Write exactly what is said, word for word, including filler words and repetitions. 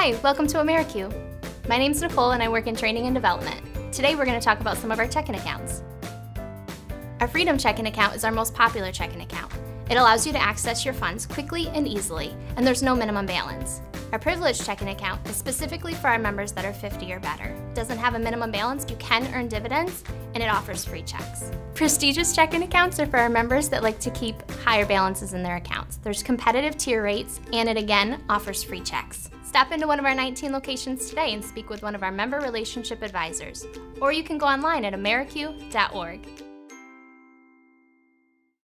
Hi, welcome to AmeriCU. My name's Nicole and I work in training and development. Today we're going to talk about some of our checking accounts. Our Freedom Checking Account is our most popular checking account. It allows you to access your funds quickly and easily, and there's no minimum balance. Our Privileged Checking Account is specifically for our members that are fifty or better. It doesn't have a minimum balance, you can earn dividends, and it offers free checks. Prestigious checking accounts are for our members that like to keep higher balances in their accounts. There's competitive tier rates, and it again offers free checks. Stop into one of our nineteen locations today and speak with one of our member relationship advisors, or you can go online at americu dot org.